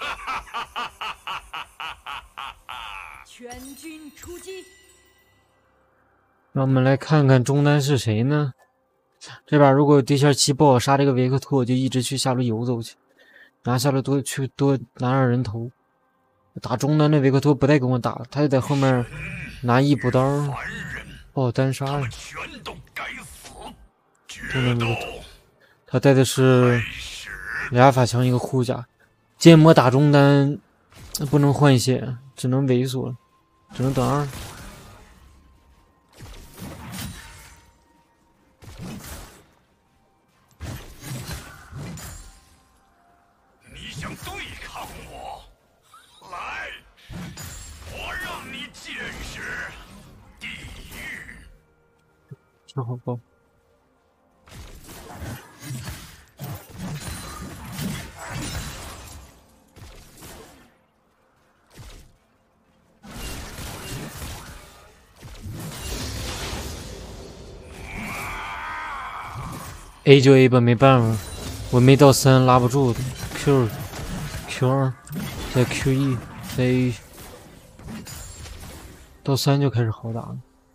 全军出击！ 让我们来看看中单是谁呢？这把如果有地下期不好杀这个维克托，我就一直去下路游走去，拿下路多拿点人头。打中单的维克托不带跟我打，他就在后面拿一补刀，把我单杀呀！中单维克托，他带的是俩法强一个护甲，剑魔打中单不能换血，只能猥琐，只能等二。这好高。A 就 A 吧，没办法，我没到3拉不住的。Q2，再 Q1，再 A， 到3就开始好打了。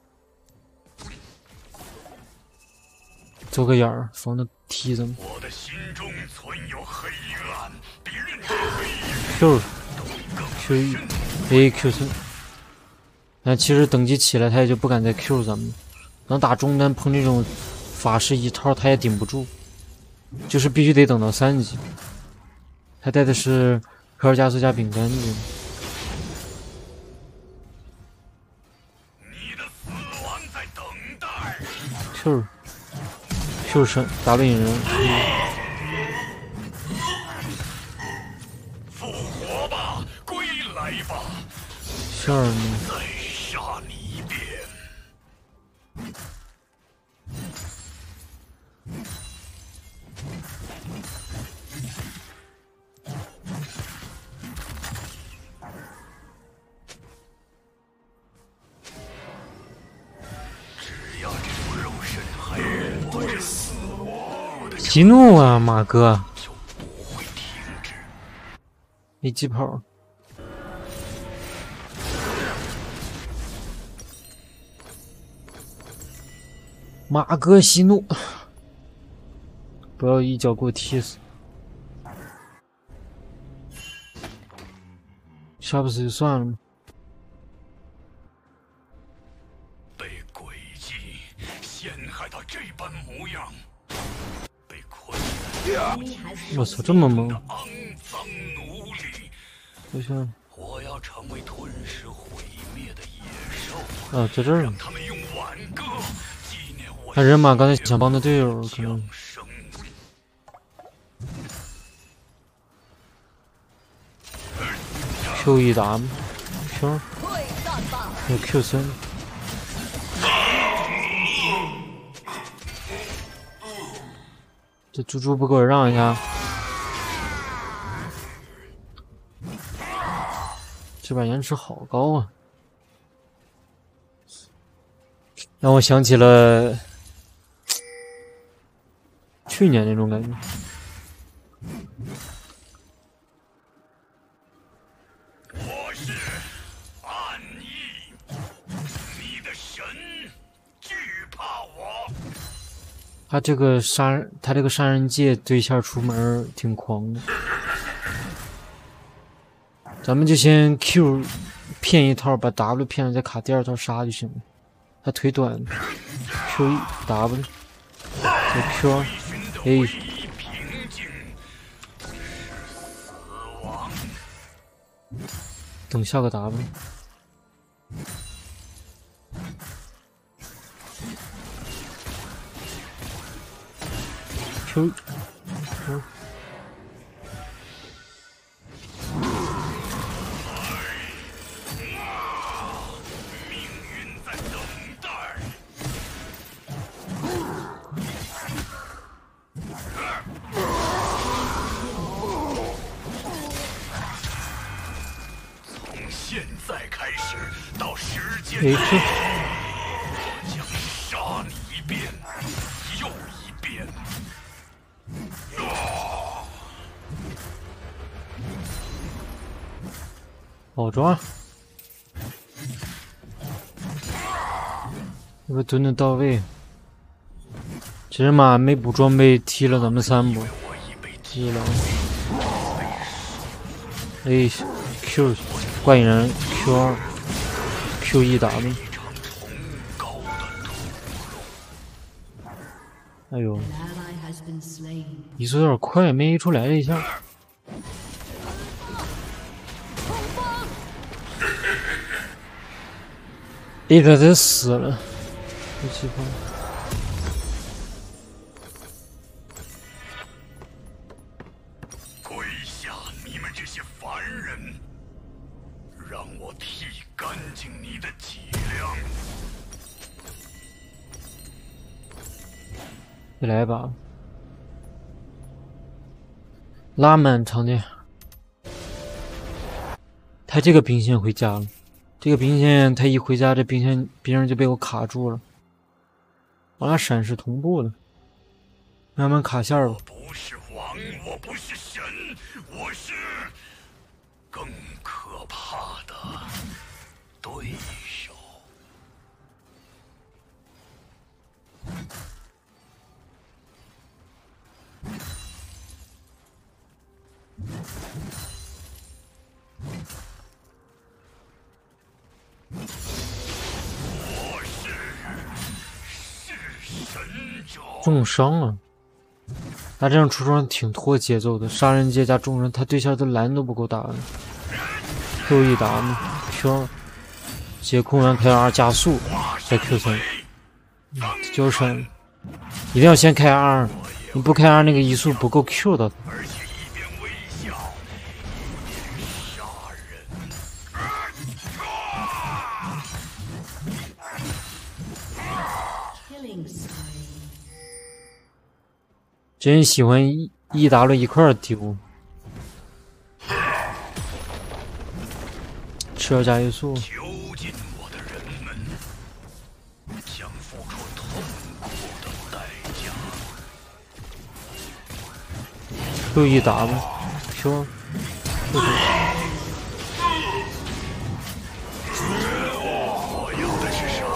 做个眼儿，防着梯子。我的心中存有黑暗，比任何Q1 A Q3。但其实等级起来，他也就不敢再 Q 咱们了。能打中单碰这种法师一套，他也顶不住，就是必须得等到3级。他带的是科尔加斯加饼干的。Q 神 W 引人，复活吧，归来吧！馅儿呢？再杀你一遍！只要这副肉身还忍不着死亡，息怒啊，马哥！就不会停止。没疾跑。马哥息怒，不要一脚给我踢死。杀不死就算了嘛。被诡计陷害到这般模样，被困在我操，这么猛！不行，我要成为吞噬毁灭的野兽。啊，在这儿呢。他人马刚才想帮的队友可能。Q1 打 Q， 有 Q3。这猪猪不给我让一下，这把延迟好高啊，让我想起了去年那种感觉。我是暗翼，你的神惧怕我。他这个杀人界对线出门挺狂的，咱们就先 Q 骗一套，把 W 骗了，再卡第二套杀就行了。他腿短 ，Q1 W， 再 Q2 A。等下个 W。Q。A Q， 我将杀你一遍又一遍。 好抓，这个蹲的到位。这人马没补装备，踢了咱们3波，踢了。哎 ，Q 怪引人 Q2 Q1W。哎呦，移速有点快，没 A 出来一下。A 他得死了，没气泡。 跪下，你们这些凡人，让我剃干净你的脊梁。 再来一把，拉满场点。他这个兵线回家了，这个兵线他一回家，这兵线别人就被我卡住了。我俩闪是同步的，慢慢卡线吧。 我不是王，我不是神，我是更可怕的对手。我是神者。 重伤啊！他这样出装挺拖节奏的，杀人阶加重伤，他对象的蓝都不够打的。Q1W Q2，接空完开 R 加速，再 Q3，交闪，一定要先开 R， 你不开 R 那个移速不够 Q 的。 而且一边微笑，一边杀人。 真喜欢1W 一块丢，吃要加移速。 囚禁我的人们将付出痛苦的代价。 Q1W Q2， 我要的是闪。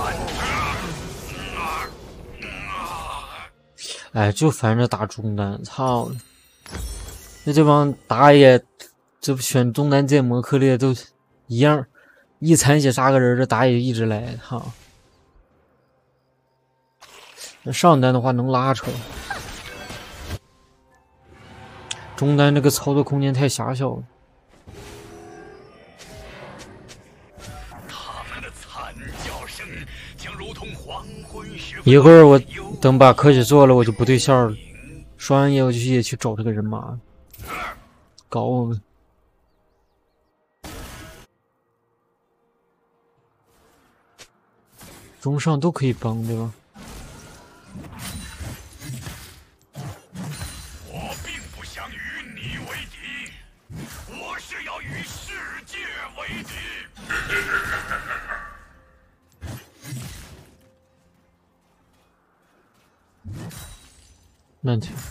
哎，就烦着打中单，操了！那这帮打野，这不选中单剑魔克烈都一样，一残血杀个人，这打野一直来，操！那上单的话能拉扯，中单这个操作空间太狭小了。 他们的惨叫声将如同黄昏时一会儿我等把科学做了，我就不对线了。刷完野我就也去找这个人马，搞我们。中上都可以帮，对吧？ 我并不想与你为敌，我是要与世界为敌。 难听。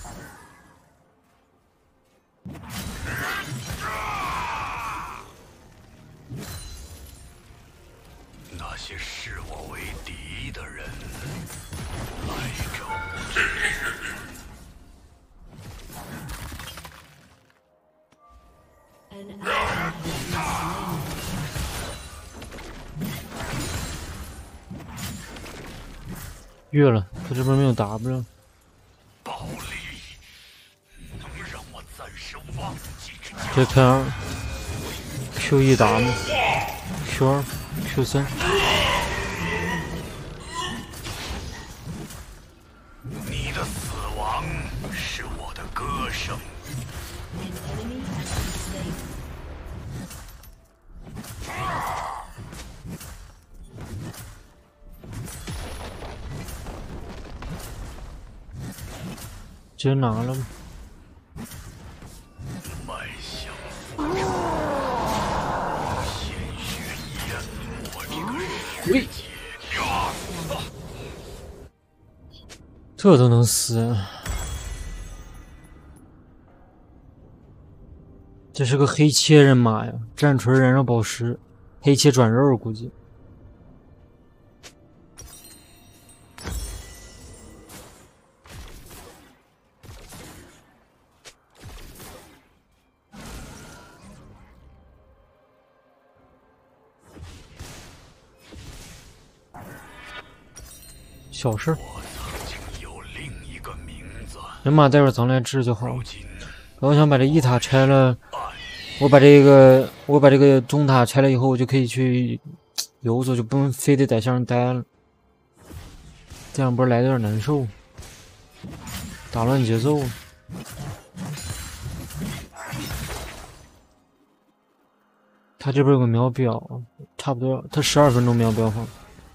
那些视我为敌的人，来者不拒。 越了，他这边没有 W。 暴力能让我暂时忘记这开 R Q1W Q2 Q3。 你的死亡是我的歌声。 直接拿了吗？ 迈向复仇，鲜血淹没这个世界。 这都能死， 这是个黑切人马呀，战锤燃烧宝石，黑切转肉估计。小事。人马待会儿咱来治就好了。我想把这一塔拆了，我把这个中塔拆了以后，我就可以去游走，就不用非得在下面待了。这样不是来的有点难受，打乱节奏。他这边有个秒表，差不多，他12分钟秒表好。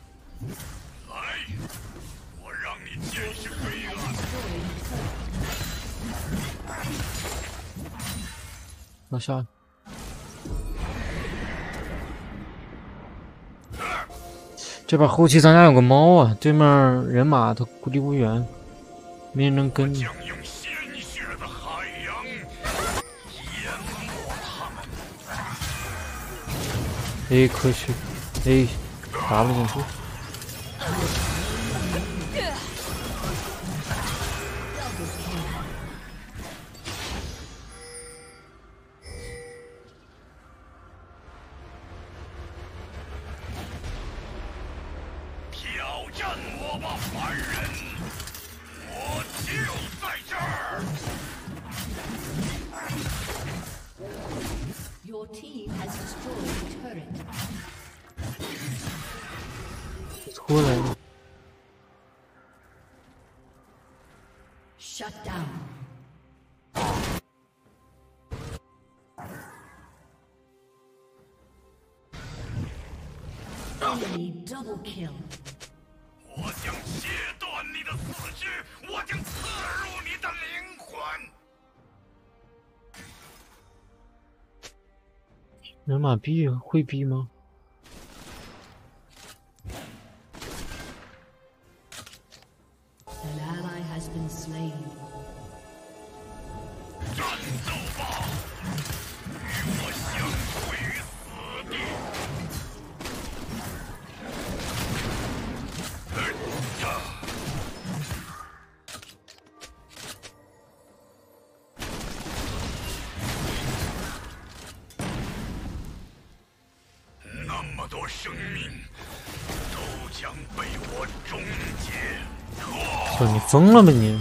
往下，这边后期咱俩有个猫啊，对面人马都孤立无援，没人能跟。A 可取 ，A 打了进去。拖来了。 Shut down. Enemy double kill. 我将切断你的四肢，我将刺入你的灵魂。 人马逼啊，会逼吗？ An ally has been slain. 战斗吧，与我相会于死地。那么多生命都将被我终结。 操，你疯了吧你！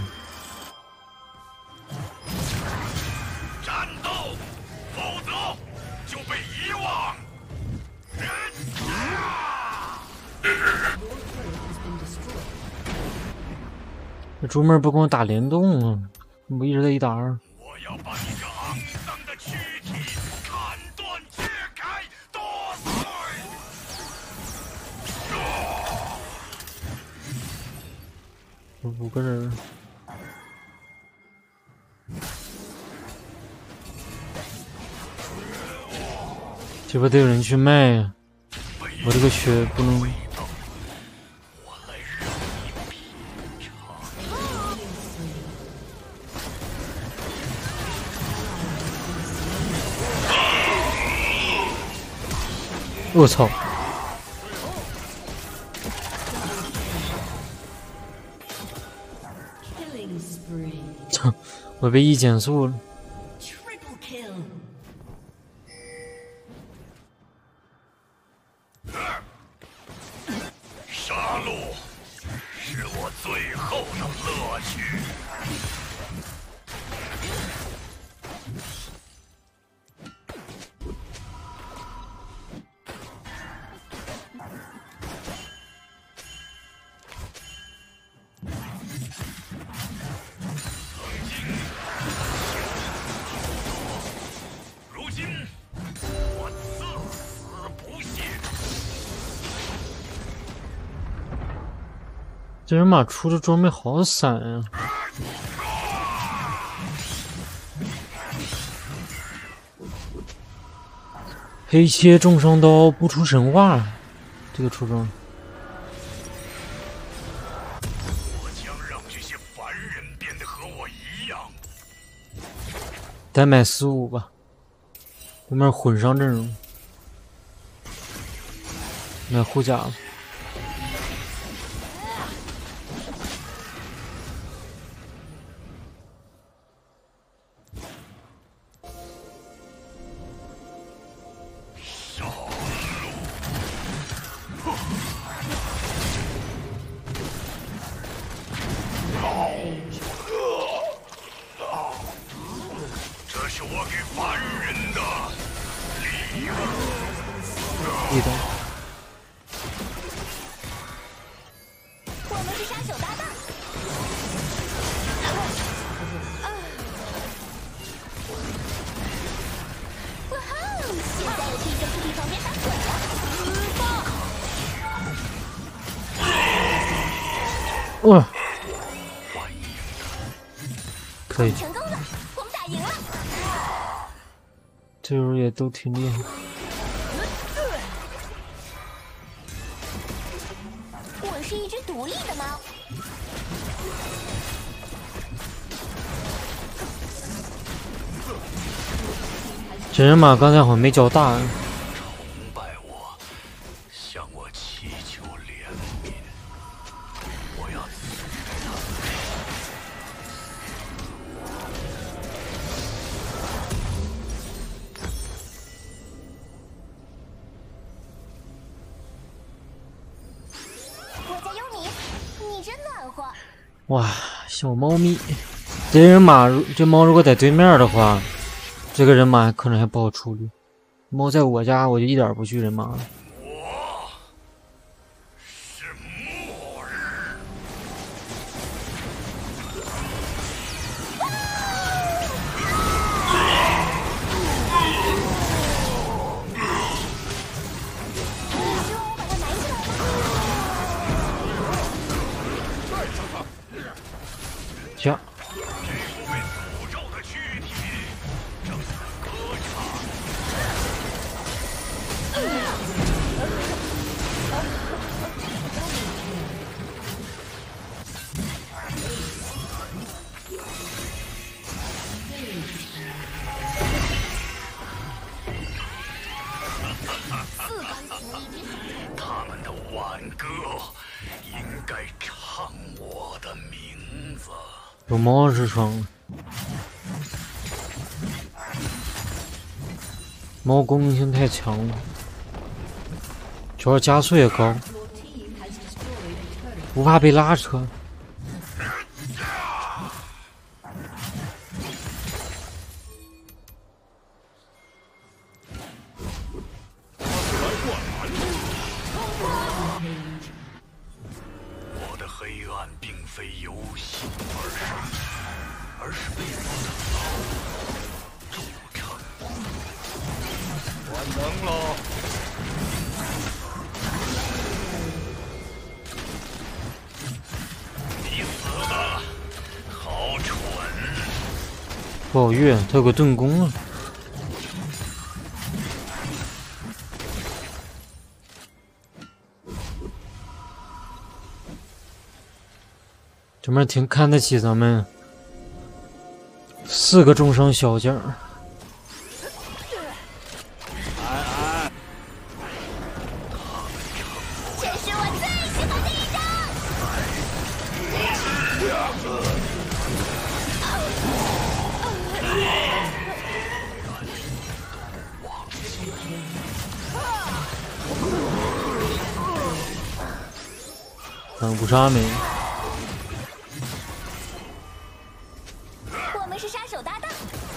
战斗，否则就被遗忘。 这猪妹不跟我打联动啊？我一直在1打2。 我要把你这肮脏的躯体砍断、切开、剁碎。 5个人。 这边得有人去卖呀、我这个血不能。我操！操！我被1减速了。 Triple kill. 杀戮是我最后的乐趣。如今，我至死不懈。 这人马出的装备好散啊！黑切重伤刀不出神话，这个出装。 我将让这些凡人变得和我一样。 再买45吧。 对面混上阵容，那护甲了。 这是我给凡人的礼物。 地道。 我们是杀手搭档。哇吼！现在也可以在铺地旁边打滚了。 哇！可以， 成功了，我们打赢了。 这时候也都挺厉害。 我是一只独立的猫。 真人马刚才好像没交大。 崇拜我，向我祈求怜悯，我要赐给他们。 我在用你，你真暖和。 哇，小猫咪，这人马这猫如果在对面的话，这个人马可能还不好处理。猫在我家，我就一点不去人马了。 我是末日。 希望我把它埋起来吗？ 行， 被诅咒的躯体正在歌唱。他们的挽歌应该唱我的名字。 有猫是双，猫攻击性太强了，主要加速也高，不怕被拉扯。 我的黑暗并非由心而生，而是被我的牢铸成。完能了。你死的好蠢！ 不好越，他有个盾弓啊。这边挺看得起咱们4个重伤小将。 这是我最喜欢的一招。 看五杀没？ 我们是杀手搭档。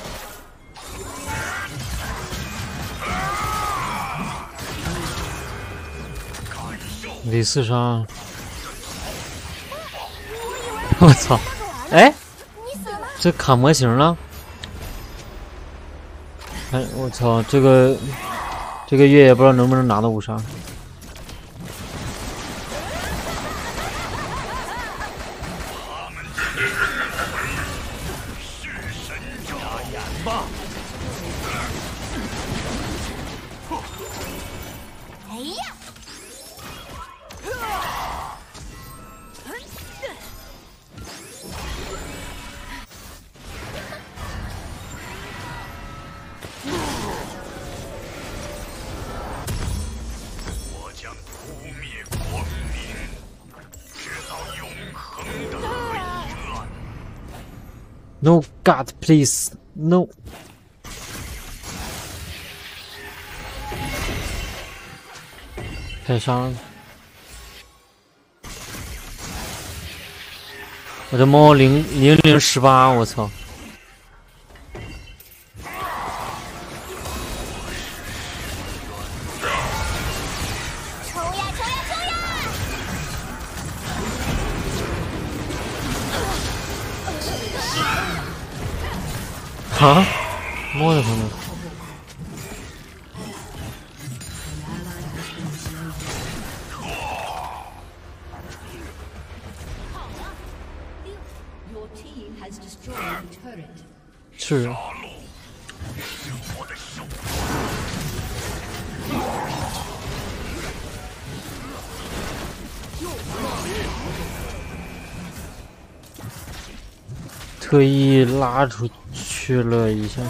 得4杀。我操！哎， 你死了吗？ 这卡模型了。哎，我操！这个月也不知道能不能拿到5杀。 哎呀！ No God, please, no。太伤了！我的猫0018，我操！ 冲呀冲呀冲呀！ 啊！摸的朋友。 Your team has destroyed a turret. 是。特意拉出去了一下。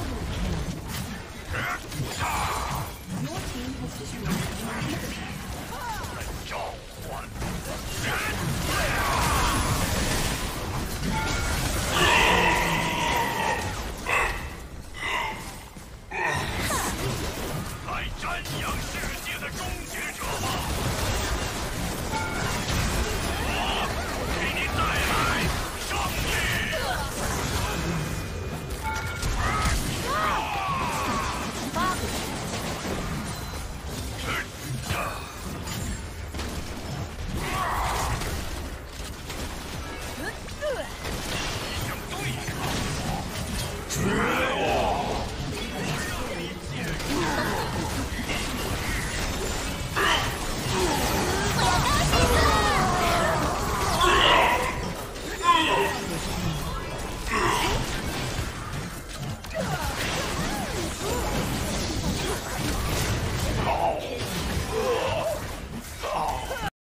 来瞻仰世界的终结者吧！